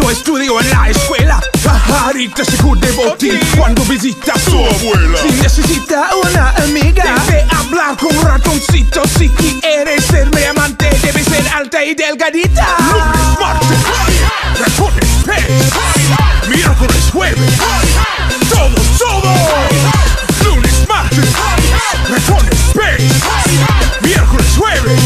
cuando estudio en la escuela. Pajarita se cubre botín cuando visita a su abuela. Si necesita una amiga, debe hablar con un ratoncito. Si quieres ser mi amante, debe ser alta y delgadita. Lunes, martes, ratones, pez. Miércoles, jueves, todo. Lunes, martes, ratones, pez. Miércoles, jueves.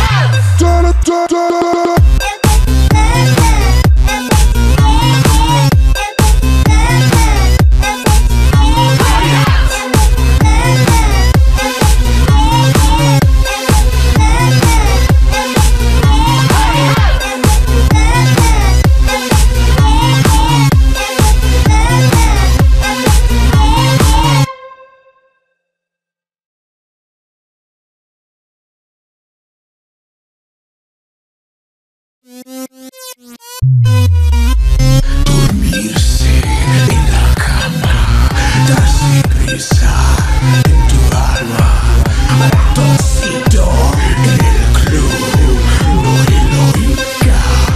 Dormirse en la cama, darse prisa en tu alma, ratoncito en el club, Loriloica,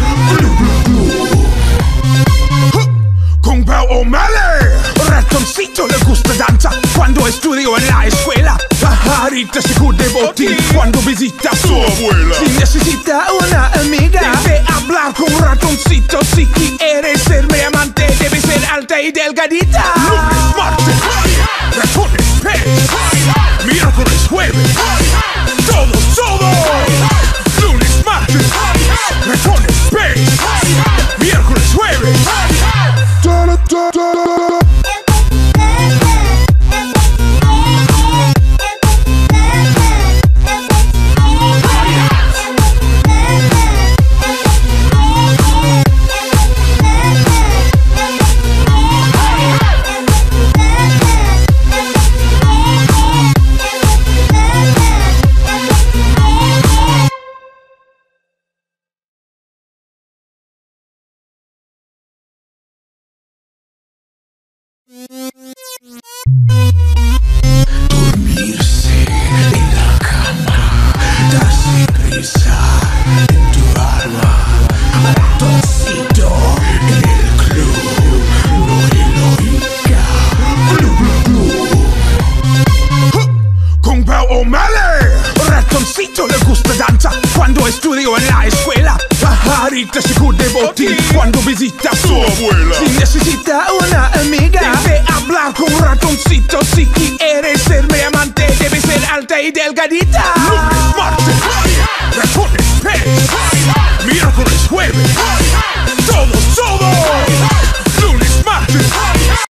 con Pau O'Malley. Ratoncito le gusta danza cuando estudio en la escuela. Pajarita se cubre botín cuando visita a su abuela. Si necesita una amiga, debe hablar con un ratoncito. Si quieres ser mi amante, debe ser alta y delgadita. Lunes, martes, ratones, pez. Miércoles, jueves, todo. Lunes, martes, ratones, pez. Miércoles, jueves. Dormirse en la cama, darse prisa en tu alma, ratoncito en el club, Loriloica, con Pau O'Malley. Ratoncito le gusta danza cuando estudio en la escuela. Pajarita se cubre botín cuando visita a su abuela. Si necesita una amiga, debe hablar con un ratoncito. Si quieres ser mi amante, debe ser alta y delgadita. Lunes, martes, ratones,